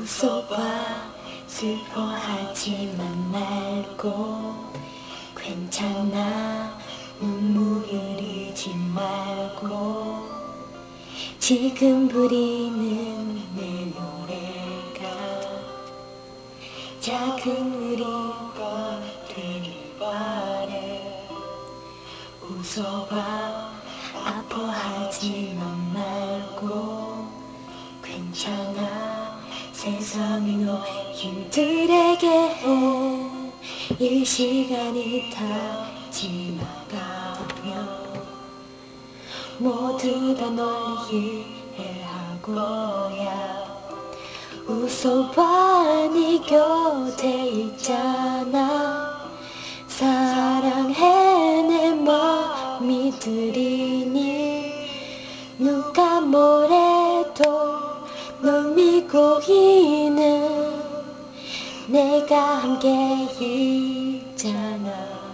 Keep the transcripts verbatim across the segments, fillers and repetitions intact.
웃어봐 슬퍼하지만 말고 괜찮아 눈물 흘리지 말고 지금 부리는 내 노래가 작은 우리가 되길 바래 웃어봐 아파하지만 말고 괜찮아 세상이 너 힘들게 해 이 시간이 다 지나가면 모두 다 널 이해할 거야 웃어봐 네 곁에 있잖아 사랑해 내 맘이 들이니 누가 뭐래도 널 믿고 있는 내가 함께 있잖아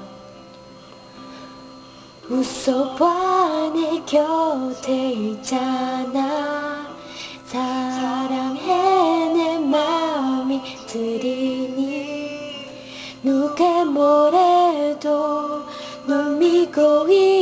웃어봐 내 곁에 있잖아 사랑해 내 맘이 들이니 누가 뭐래도 널 믿고 있는